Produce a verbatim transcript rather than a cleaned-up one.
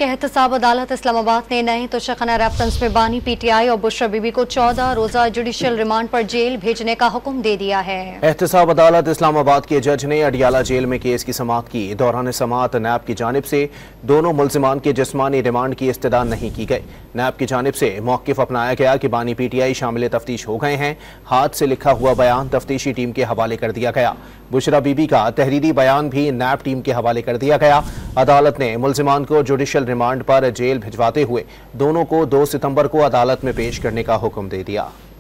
के एहतसाब अदालत इस्लामाबाद ने नए तोशाखाना रेफरेंस में बानी पीटीआई और बुशरा बीबी को चौदह रोजा जुडिशियल रिमांड पर जेल भेजने का हुक्म दे दिया है। एहतसाब अदालत इस्लामाबाद के जज ने अडियाला जेल में केस की समाअत की। दौरान समाअत नैब की जानिब से दोनों मुल्जिमान के जिस्मानी रिमांड की इस्तदा नहीं की गई। नैब की जानिब से मौक़िफ़ अपनाया गया कि बानी पीटीआई शामिल तफ्तीश हो गए हैं। हाथ से लिखा हुआ बयान तफ्तीशी टीम के हवाले कर दिया गया। बुशरा बीबी का तहरीरी बयान भी नैब टीम के हवाले कर दिया गया। अदालत ने मुल्जिमान को जुडिशियल रिमांड पर जेल भिजवाते हुए दोनों को दो सितंबर को अदालत में पेश करने का हुक्म दे दिया।